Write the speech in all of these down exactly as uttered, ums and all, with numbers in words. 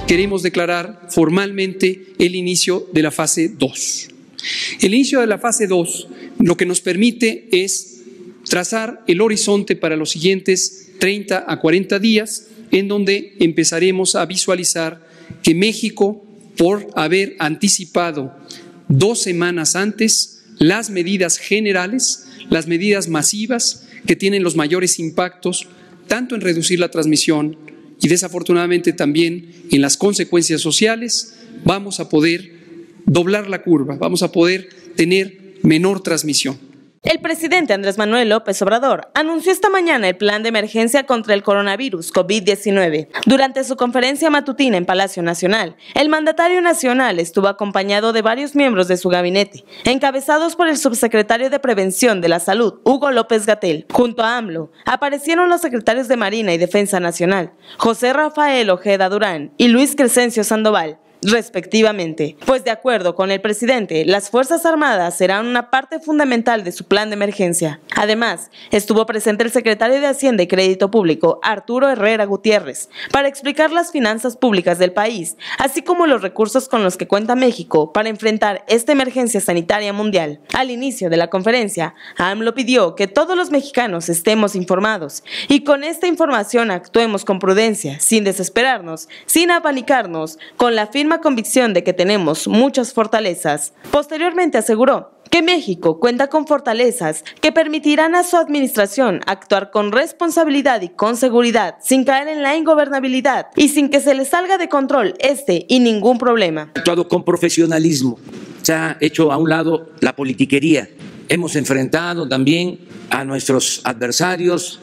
queremos declarar formalmente el inicio de la fase dos. El inicio de la fase dos lo que nos permite es trazar el horizonte para los siguientes treinta a cuarenta días, en donde empezaremos a visualizar que México, por haber anticipado dos semanas antes las medidas generales, las medidas masivas que tienen los mayores impactos, tanto en reducir la transmisión y desafortunadamente también en las consecuencias sociales, vamos a poder doblar la curva, vamos a poder tener menor transmisión. El presidente Andrés Manuel López Obrador anunció esta mañana el plan de emergencia contra el coronavirus COVID diecinueve. Durante su conferencia matutina en Palacio Nacional, el mandatario nacional estuvo acompañado de varios miembros de su gabinete, encabezados por el subsecretario de Prevención de la Salud, Hugo López-Gatell. Junto a AMLO, aparecieron los secretarios de Marina y Defensa Nacional, José Rafael Ojeda Durán y Luis Crescencio Sandoval, respectivamente, pues de acuerdo con el presidente, las Fuerzas Armadas serán una parte fundamental de su plan de emergencia. Además, estuvo presente el secretario de Hacienda y Crédito Público, Arturo Herrera Gutiérrez, para explicar las finanzas públicas del país, así como los recursos con los que cuenta México para enfrentar esta emergencia sanitaria mundial. Al inicio de la conferencia, AMLO pidió que todos los mexicanos estemos informados y con esta información actuemos con prudencia, sin desesperarnos, sin apanicarnos, con la firme convicción de que tenemos muchas fortalezas. Posteriormente aseguró que México cuenta con fortalezas que permitirán a su administración actuar con responsabilidad y con seguridad, sin caer en la ingobernabilidad y sin que se le salga de control este y ningún problema. Ha actuado con profesionalismo, se ha hecho a un lado la politiquería. Hemos enfrentado también a nuestros adversarios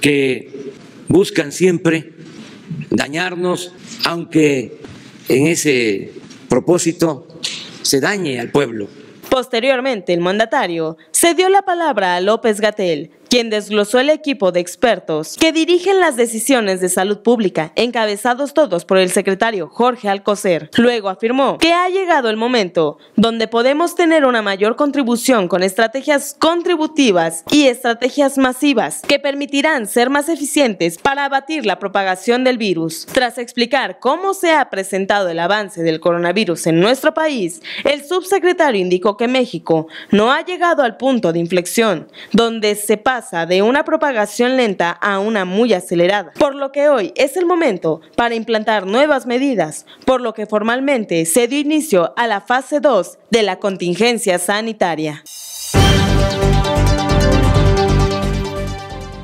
que buscan siempre dañarnos, aunque en ese propósito se dañe al pueblo. Posteriormente, el mandatario se dio la palabra a López-Gatell, quien desglosó el equipo de expertos que dirigen las decisiones de salud pública, encabezados todos por el secretario Jorge Alcocer. Luego afirmó que ha llegado el momento donde podemos tener una mayor contribución con estrategias contributivas y estrategias masivas que permitirán ser más eficientes para abatir la propagación del virus. Tras explicar cómo se ha presentado el avance del coronavirus en nuestro país, el subsecretario indicó que México no ha llegado al punto de inflexión, donde se pasa de una propagación lenta a una muy acelerada, por lo que hoy es el momento para implantar nuevas medidas, por lo que formalmente se dio inicio a la fase dos de la contingencia sanitaria.